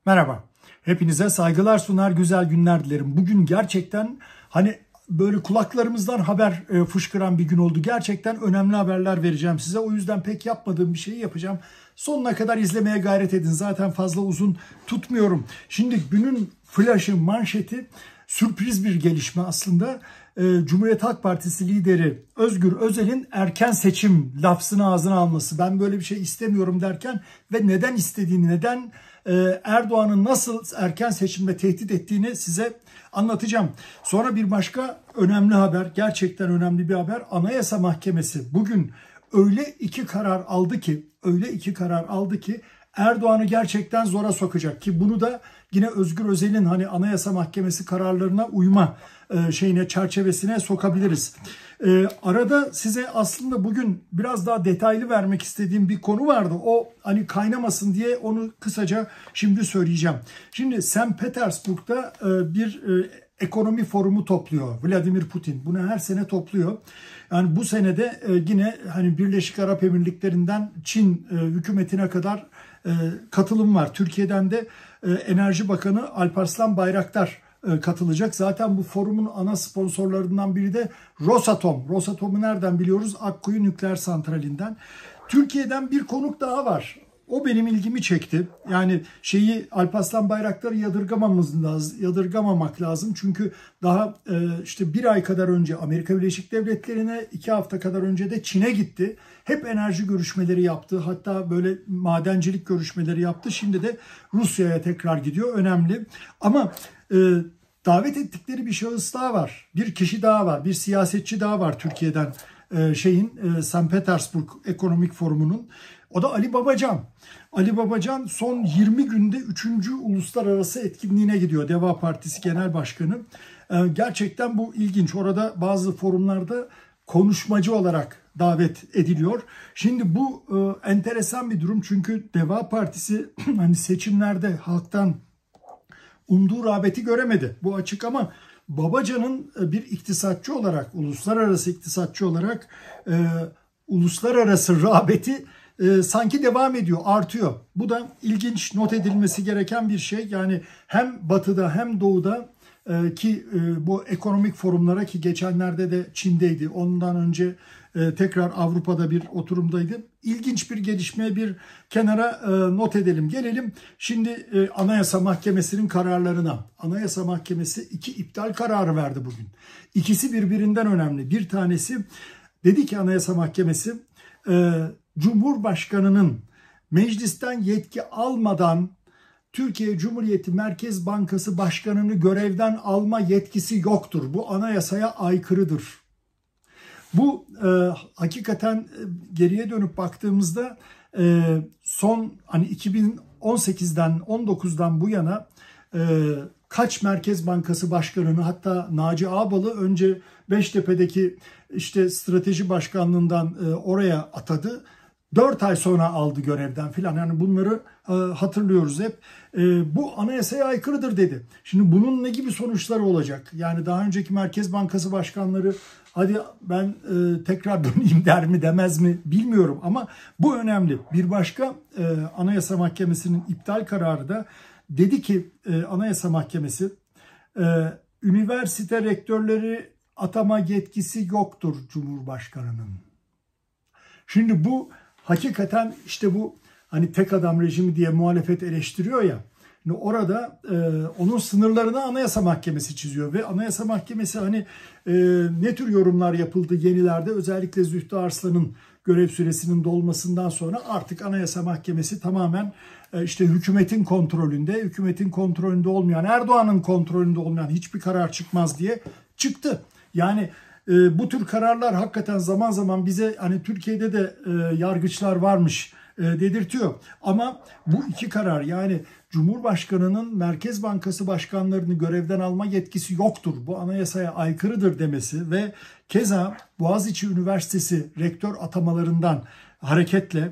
Merhaba. Hepinize saygılar sunar, güzel günler dilerim. Bugün gerçekten böyle kulaklarımızdan haber fışkıran bir gün oldu. Gerçekten önemli haberler vereceğim size. O yüzden pek yapmadığım bir şeyi yapacağım. Sonuna kadar izlemeye gayret edin. Zaten fazla uzun tutmuyorum. Şimdi günün flaşı, manşeti sürpriz bir gelişme aslında. Cumhuriyet Halk Partisi lideri Özgür Özel'in erken seçim lafzını ağzına alması. Ben böyle bir şey istemiyorum derken ve neden istediğini, neden Erdoğan'ın nasıl erken seçimle tehdit ettiğini size anlatacağım. Sonra bir başka önemli haber, gerçekten önemli bir haber. Anayasa Mahkemesi bugün öyle iki karar aldı ki Erdoğan'ı gerçekten zora sokacak ki bunu da yine Özgür Özel'in Anayasa Mahkemesi kararlarına uyma çerçevesine sokabiliriz. Arada size aslında bugün biraz daha detaylı vermek istediğim bir konu vardı. O kaynamasın diye onu kısaca şimdi söyleyeceğim. Şimdi St. Petersburg'da bir ekonomi forumu topluyor Vladimir Putin. Bunu her sene topluyor. Yani bu senede yine Birleşik Arap Emirlikleri'nden Çin hükümetine kadar katılım var. Türkiye'den de Enerji Bakanı Alparslan Bayraktar katılacak. Zaten bu forumun ana sponsorlarından biri de Rosatom. Rosatom'u nereden biliyoruz? Akkuyu Nükleer Santrali'nden. Türkiye'den bir konuk daha var. O benim ilgimi çekti. Yani Alparslan Bayraktar'ı yadırgamamak lazım. Çünkü daha bir ay kadar önce Amerika Birleşik Devletleri'ne, 2 hafta kadar önce de Çin'e gitti. Hep enerji görüşmeleri yaptı. Hatta böyle madencilik görüşmeleri yaptı. Şimdi de Rusya'ya tekrar gidiyor. Önemli. Ama davet ettikleri bir şahıs daha var. Bir kişi daha var. Bir siyasetçi daha var Türkiye'den. St. Petersburg Ekonomik Forumu'nun. O da Ali Babacan. Ali Babacan son 20 günde 3. uluslararası etkinliğine gidiyor. Deva Partisi Genel Başkanı. Gerçekten bu ilginç. Orada bazı forumlarda konuşmacı olarak davet ediliyor. Şimdi bu enteresan bir durum. Çünkü Deva Partisi seçimlerde halktan umduğu rağbeti göremedi. Bu açık ama Babacan'ın bir iktisatçı olarak, uluslararası iktisatçı olarak uluslararası rağbeti sanki devam ediyor, artıyor. Bu da ilginç, not edilmesi gereken bir şey. Yani hem batıda hem doğuda bu ekonomik forumlara, ki geçenlerde de Çin'deydi, ondan önce tekrar Avrupa'da bir oturumdaydı. İlginç bir gelişmeye bir kenara not edelim. Gelelim şimdi Anayasa Mahkemesi'nin kararlarına. Anayasa Mahkemesi 2 iptal kararı verdi bugün. İkisi birbirinden önemli. Bir tanesi dedi ki Anayasa Mahkemesi Cumhurbaşkanı'nın meclisten yetki almadan Türkiye Cumhuriyeti Merkez Bankası Başkanı'nı görevden alma yetkisi yoktur. Bu anayasaya aykırıdır. Bu hakikaten geriye dönüp baktığımızda son 2018'den 19'dan bu yana kaç Merkez Bankası Başkanı'nı, hatta Naci Ağbal'ı önce Beştepe'deki strateji başkanlığından oraya atadı. 4 ay sonra aldı görevden filan. Yani bunları hatırlıyoruz hep. Bu anayasaya aykırıdır dedi. Şimdi bunun ne gibi sonuçları olacak? Yani daha önceki Merkez Bankası başkanları hadi ben tekrar döneyim der mi demez mi bilmiyorum ama bu önemli. Bir başka Anayasa Mahkemesi'nin iptal kararı da dedi ki Anayasa Mahkemesi üniversite rektörleri atama yetkisi yoktur Cumhurbaşkanı'nın. Şimdi bu hakikaten bu tek adam rejimi diye muhalefet eleştiriyor ya. Şimdi orada onun sınırlarını Anayasa Mahkemesi çiziyor ve Anayasa Mahkemesi ne tür yorumlar yapıldı yenilerde, özellikle Zühtü Arslan'ın görev süresinin dolmasından sonra artık Anayasa Mahkemesi tamamen hükümetin kontrolünde olmayan, Erdoğan'ın kontrolünde olmayan hiçbir karar çıkmaz diye çıktı. Yani bu tür kararlar hakikaten zaman zaman bize Türkiye'de de yargıçlar varmış dedirtiyor. Ama bu 2 karar, yani Cumhurbaşkanı'nın Merkez Bankası başkanlarını görevden alma yetkisi yoktur, bu anayasaya aykırıdır demesi ve keza Boğaziçi Üniversitesi rektör atamalarından hareketle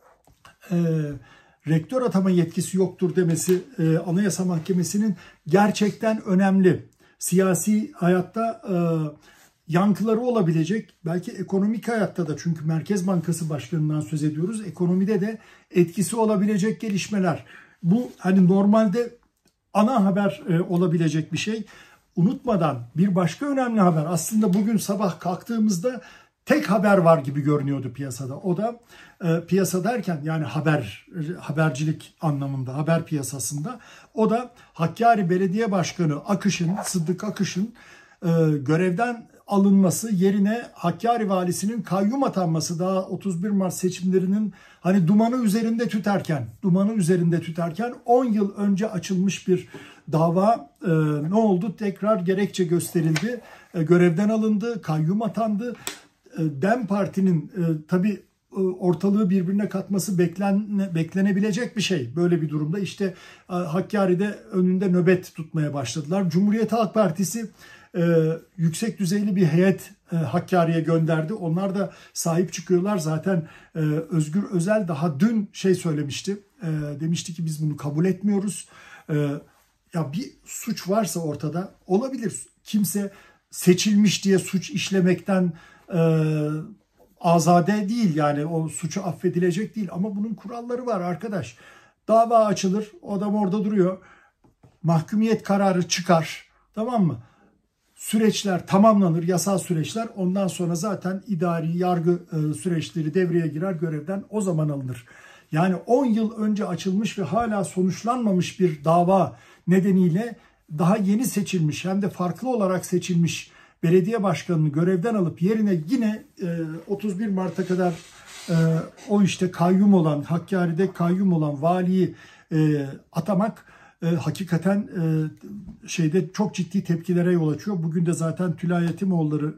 rektör atama yetkisi yoktur demesi Anayasa Mahkemesi'nin gerçekten önemli. Siyasi hayatta yankıları olabilecek, belki ekonomik hayatta da, çünkü Merkez Bankası Başkanı'ndan söz ediyoruz, ekonomide de etkisi olabilecek gelişmeler. Bu hani normalde ana haber olabilecek bir şey. Unutmadan bir başka önemli haber. Aslında bugün sabah kalktığımızda tek haber var gibi görünüyordu piyasada. O da piyasa derken yani habercilik anlamında, haber piyasasında. O da Hakkari Belediye Başkanı Sıddık Akış'ın görevden alınması, yerine Hakkari Valisi'nin kayyum atanması, daha 31 Mart seçimlerinin hani dumanı üzerinde tüterken 10 yıl önce açılmış bir dava ne oldu? Tekrar gerekçe gösterildi. Görevden alındı, kayyum atandı. DEM Parti'nin tabii ortalığı birbirine katması beklenebilecek bir şey. Böyle bir durumda işte Hakkari'de önünde nöbet tutmaya başladılar. Cumhuriyet Halk Partisi yüksek düzeyli bir heyet Hakkari'ye gönderdi. Onlar da sahip çıkıyorlar. Zaten Özgür Özel daha dün söylemişti. Demişti ki biz bunu kabul etmiyoruz. Ya bir suç varsa ortada olabilir. Kimse seçilmiş diye suç işlemekten azade değil, yani o suçu affedilecek değil, ama bunun kuralları var arkadaş. Dava açılır, o adam orada duruyor, mahkumiyet kararı çıkar, tamam mı? Süreçler tamamlanır, yasal süreçler, ondan sonra zaten idari yargı süreçleri devreye girer, görevden o zaman alınır. Yani 10 yıl önce açılmış ve hala sonuçlanmamış bir dava nedeniyle daha yeni seçilmiş, hem de farklı olarak seçilmiş belediye başkanını görevden alıp yerine yine 31 Mart'a kadar o işte kayyum olan, Hakkari'de kayyum olan valiyi atamak hakikaten çok ciddi tepkilere yol açıyor. Bugün de zaten Tülay Yetimoğulları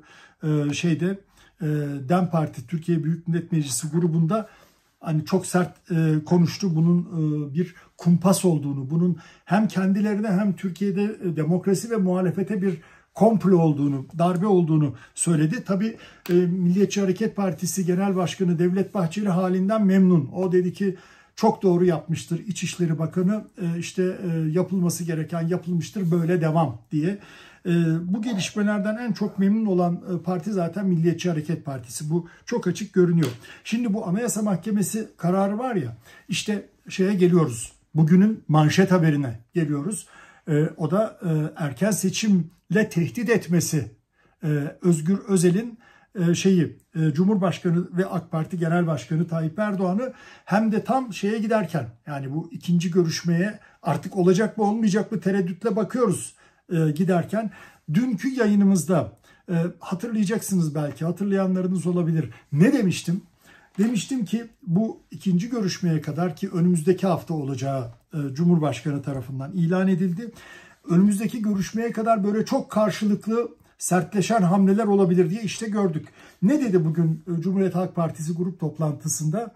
DEM Parti Türkiye Büyük Millet Meclisi grubunda hani çok sert konuştu. Bunun bir kumpas olduğunu, bunun hem kendilerine hem Türkiye'de demokrasi ve muhalefete bir komplo olduğunu, darbe olduğunu söyledi. Tabii Milliyetçi Hareket Partisi Genel Başkanı Devlet Bahçeli halinden memnun. O dedi ki çok doğru yapmıştır İçişleri Bakanı, yapılması gereken yapılmıştır, böyle devam diye. Bu gelişmelerden en çok memnun olan parti zaten Milliyetçi Hareket Partisi. Bu çok açık görünüyor. Şimdi bu Anayasa Mahkemesi kararı var ya, işte geliyoruz. Bugünün manşet haberine geliyoruz. O da erken seçimle tehdit etmesi Özgür Özel'in Cumhurbaşkanı ve AK Parti Genel Başkanı Tayyip Erdoğan'ı, hem de tam giderken, yani bu ikinci görüşmeye artık olacak mı olmayacak mı tereddütle bakıyoruz giderken, dünkü yayınımızda hatırlayacaksınız, belki hatırlayanlarınız olabilir. Ne demiştim? Demiştim ki bu ikinci görüşmeye kadar, ki önümüzdeki hafta olacağı Cumhurbaşkanı tarafından ilan edildi. Önümüzdeki görüşmeye kadar böyle çok karşılıklı sertleşen hamleler olabilir diye gördük. Ne dedi bugün Cumhuriyet Halk Partisi grup toplantısında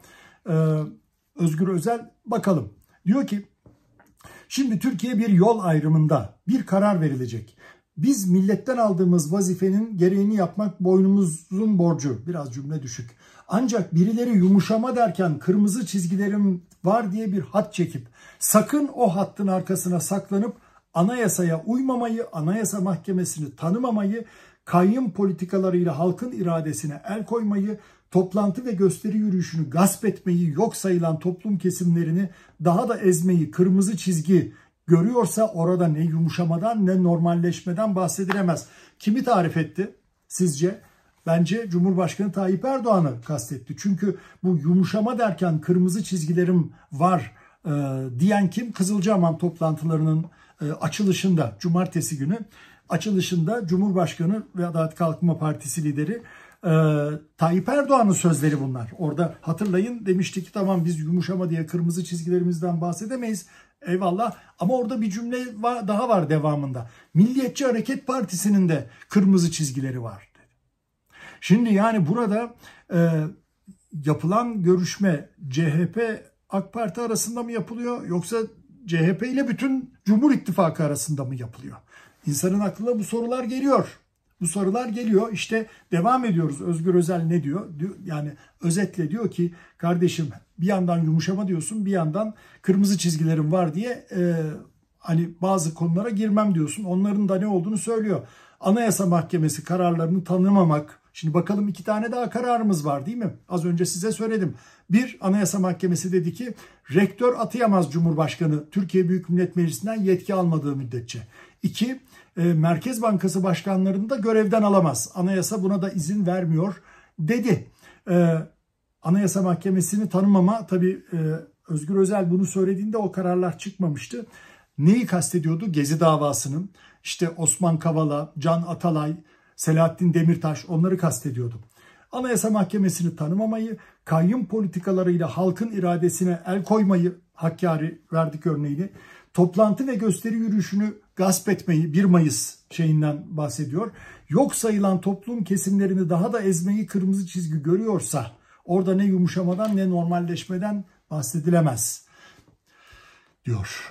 Özgür Özel? Bakalım. Diyor ki şimdi Türkiye bir yol ayrımında, bir karar verilecek. Biz milletten aldığımız vazifenin gereğini yapmak boynumuzun borcu. Biraz cümle düşük. Ancak birileri yumuşama derken kırmızı çizgilerim var diye bir hat çekip sakın o hattın arkasına saklanıp anayasaya uymamayı, Anayasa Mahkemesi'ni tanımamayı, kayyum politikalarıyla halkın iradesine el koymayı, toplantı ve gösteri yürüyüşünü gasp etmeyi, yok sayılan toplum kesimlerini daha da ezmeyi kırmızı çizgi görüyorsa orada ne yumuşamadan ne normalleşmeden bahsedilemez. Kimi tarif etti sizce? Bence Cumhurbaşkanı Tayyip Erdoğan'ı kastetti. Çünkü bu yumuşama derken kırmızı çizgilerim var diyen kim? Kızılcahamam toplantılarının açılışında, cumartesi günü açılışında Cumhurbaşkanı ve Adalet Kalkınma Partisi lideri Tayyip Erdoğan'ın sözleri bunlar. Orada hatırlayın, demişti ki tamam biz yumuşama diye kırmızı çizgilerimizden bahsedemeyiz. Eyvallah, ama orada bir cümle daha var devamında. Milliyetçi Hareket Partisi'nin de kırmızı çizgileri var dedi. Şimdi yani burada yapılan görüşme CHP AK Parti arasında mı yapılıyor, yoksa CHP ile bütün Cumhur İttifakı arasında mı yapılıyor? İnsanın aklına bu sorular geliyor. Bu sorular geliyor. İşte devam ediyoruz. Özgür Özel ne diyor? Yani özetle diyor ki kardeşim, bir yandan yumuşama diyorsun, bir yandan kırmızı çizgilerim var diye hani bazı konulara girmem diyorsun. Onların da ne olduğunu söylüyor. Anayasa Mahkemesi kararlarını tanımamak, Şimdi bakalım 2 tane daha kararımız var değil mi? Az önce size söyledim. Bir, Anayasa Mahkemesi dedi ki rektör atayamaz Cumhurbaşkanı Türkiye Büyük Millet Meclisi'nden yetki almadığı müddetçe. 2, Merkez Bankası başkanlarını da görevden alamaz. Anayasa buna da izin vermiyor dedi. Anayasa Mahkemesi'ni tanımama, tabii Özgür Özel bunu söylediğinde o kararlar çıkmamıştı. Neyi kastediyordu? Gezi davasının, işte Osman Kavala, Can Atalay, Selahattin Demirtaş, onları kastediyordu. Anayasa Mahkemesi'ni tanımamayı, kayyum politikalarıyla halkın iradesine el koymayı, Hakkari verdik örneğini, toplantı ve gösteri yürüyüşünü gasp etmeyi, 1 Mayıs şeyinden bahsediyor. Yok sayılan toplum kesimlerini daha da ezmeyi kırmızı çizgi görüyorsa orada ne yumuşamadan ne normalleşmeden bahsedilemez diyor.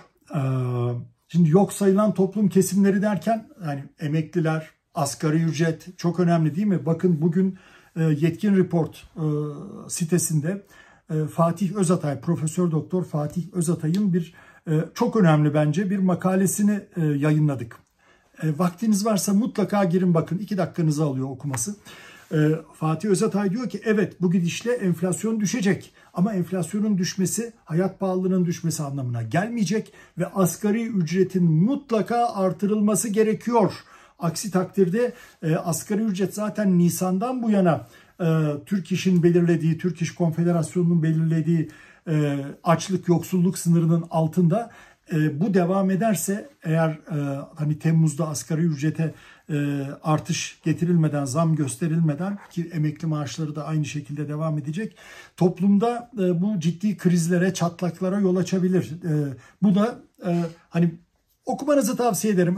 Şimdi yok sayılan toplum kesimleri derken yani emekliler, asgari ücret çok önemli değil mi? Bakın bugün Yetkin Report sitesinde Fatih Özatay, Profesör Doktor Fatih Özatay'ın bir çok önemli bence bir makalesini yayınladık. Vaktiniz varsa mutlaka girin bakın, 2 dakikanızı alıyor okuması. Fatih Özatay diyor ki evet bu gidişle enflasyon düşecek ama enflasyonun düşmesi hayat pahalılığının düşmesi anlamına gelmeyecek ve asgari ücretin mutlaka artırılması gerekiyor. Aksi takdirde asgari ücret zaten Nisan'dan bu yana Türk İş'in belirlediği, Türk İş Konfederasyonu'nun belirlediği açlık yoksulluk sınırının altında. Bu devam ederse eğer hani Temmuz'da asgari ücrete artış getirilmeden, zam gösterilmeden, ki emekli maaşları da aynı şekilde devam edecek, toplumda bu ciddi krizlere, çatlaklara yol açabilir. Bu da hani okumanızı tavsiye ederim.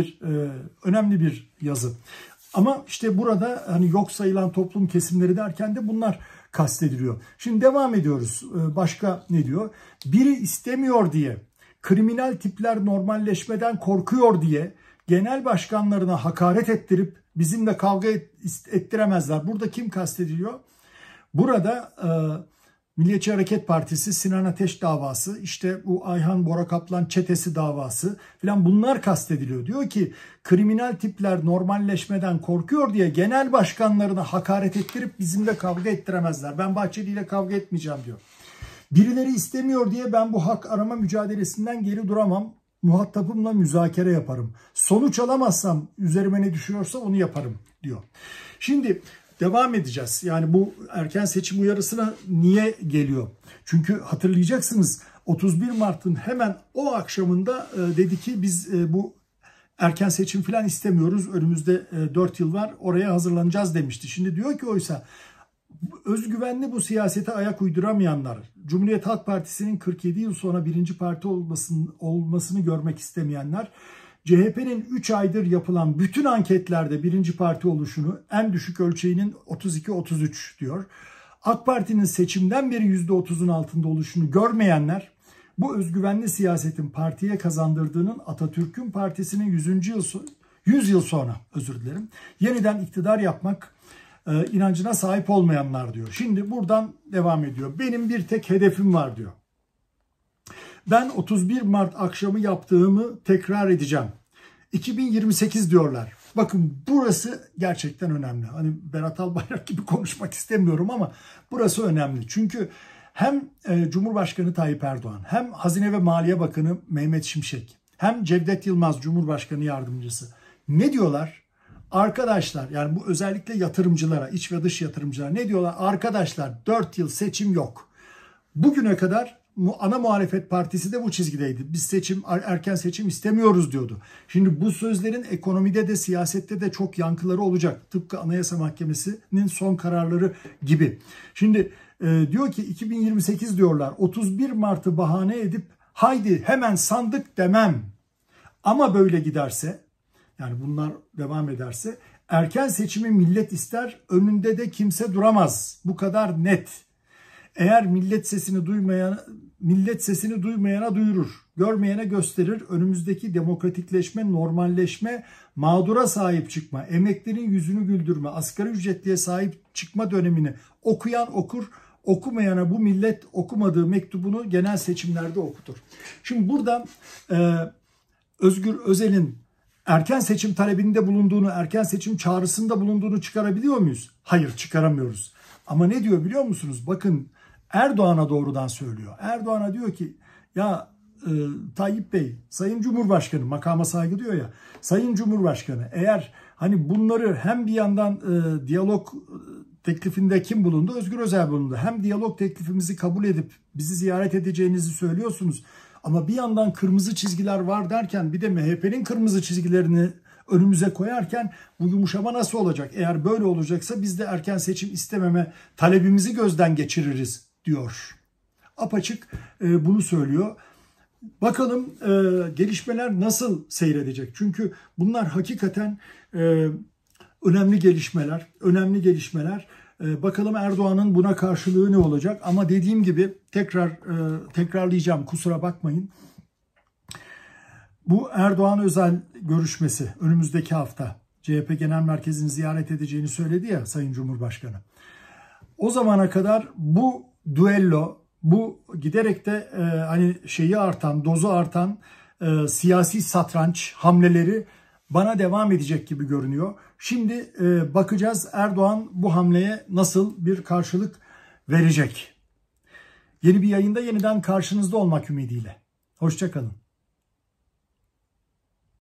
Önemli bir yazı. Ama işte burada hani yok sayılan toplum kesimleri derken de bunlar kastediliyor. Şimdi devam ediyoruz. Başka ne diyor? Biri istemiyor diye, kriminal tipler normalleşmeden korkuyor diye genel başkanlarına hakaret ettirip bizimle kavga ettiremezler. Burada kim kastediliyor? Burada Milliyetçi Hareket Partisi, Sinan Ateş davası, işte bu Ayhan Bora Kaplan çetesi davası filan, bunlar kastediliyor. Diyor ki kriminal tipler normalleşmeden korkuyor diye genel başkanlarına hakaret ettirip bizimle kavga ettiremezler. Ben Bahçeli ile kavga etmeyeceğim diyor. Birileri istemiyor diye ben bu hak arama mücadelesinden geri duramam. Muhatabımla müzakere yaparım. Sonuç alamazsam üzerime ne düşüyorsa onu yaparım diyor. Şimdi devam edeceğiz. Yani bu erken seçim uyarısına niye geliyor? Çünkü hatırlayacaksınız 31 Mart'ın hemen o akşamında dedi ki biz bu erken seçim falan istemiyoruz. Önümüzde 4 yıl var, oraya hazırlanacağız demişti. Şimdi diyor ki oysa özgüvenli bu siyasete ayak uyduramayanlar, Cumhuriyet Halk Partisi'nin 47 yıl sonra 1. parti olmasını görmek istemeyenler, CHP'nin 3 aydır yapılan bütün anketlerde 1. parti oluşunu en düşük ölçeğinin 32-33 diyor. AK Parti'nin seçimden beri %30'un altında oluşunu görmeyenler, bu özgüvenli siyasetin partiye kazandırdığının Atatürk'ün partisinin 100 yıl sonra yeniden iktidar yapmak inancına sahip olmayanlar diyor. Şimdi buradan devam ediyor. Benim bir tek hedefim var diyor. Ben 31 Mart akşamı yaptığımı tekrar edeceğim. 2028 diyorlar. Bakın burası gerçekten önemli. Hani Berat Albayrak gibi konuşmak istemiyorum ama burası önemli. Çünkü hem Cumhurbaşkanı Tayyip Erdoğan, hem Hazine ve Maliye Bakanı Mehmet Şimşek, hem Cevdet Yılmaz Cumhurbaşkanı Yardımcısı ne diyorlar? Arkadaşlar, yani bu özellikle yatırımcılara, iç ve dış yatırımcılara ne diyorlar? Arkadaşlar 4 yıl seçim yok. Bugüne kadar ana muhalefet partisi de bu çizgideydi. Biz erken seçim istemiyoruz diyordu. Şimdi bu sözlerin ekonomide de siyasette de çok yankıları olacak. Tıpkı Anayasa Mahkemesi'nin son kararları gibi. Şimdi diyor ki 2028 diyorlar. 31 Mart'ı bahane edip haydi hemen sandık demem. Ama böyle giderse, yani bunlar devam ederse erken seçimi millet ister, önünde de kimse duramaz. Bu kadar net. Eğer millet sesini duymayana duyurur, görmeyene gösterir. Önümüzdeki demokratikleşme, normalleşme, mağdura sahip çıkma, emeklinin yüzünü güldürme, asgari ücretliye sahip çıkma dönemini okuyan okur, okumayana bu millet okumadığı mektubunu genel seçimlerde okutur. Şimdi burada Özgür Özel'in erken seçim talebinde bulunduğunu, erken seçim çağrısında bulunduğunu çıkarabiliyor muyuz? Hayır, çıkaramıyoruz. Ama ne diyor biliyor musunuz? Bakın, Erdoğan'a doğrudan söylüyor. Erdoğan'a diyor ki ya Tayyip Bey, Sayın Cumhurbaşkanı, makama saygı diyor ya. Sayın Cumhurbaşkanı, eğer hani bunları hem bir yandan diyalog teklifinde kim bulundu? Özgür Özel bulundu. Hem diyalog teklifimizi kabul edip bizi ziyaret edeceğinizi söylüyorsunuz. Ama bir yandan kırmızı çizgiler var derken bir de MHP'nin kırmızı çizgilerini önümüze koyarken bu yumuşama nasıl olacak? Eğer böyle olacaksa biz de erken seçim istememe talebimizi gözden geçiririz diyor. Apaçık bunu söylüyor. Bakalım gelişmeler nasıl seyredecek? Çünkü bunlar hakikaten önemli gelişmeler. Önemli gelişmeler. Bakalım Erdoğan'ın buna karşılığı ne olacak? Ama dediğim gibi tekrarlayacağım, kusura bakmayın. Bu Erdoğan özel görüşmesi önümüzdeki hafta CHP Genel Merkezi'ni ziyaret edeceğini söyledi ya Sayın Cumhurbaşkanı. O zamana kadar bu düello, bu giderek de hani dozu artan siyasi satranç hamleleri bana devam edecek gibi görünüyor. Şimdi bakacağız Erdoğan bu hamleye nasıl bir karşılık verecek. Yeni bir yayında yeniden karşınızda olmak ümidiyle. Hoşça kalın.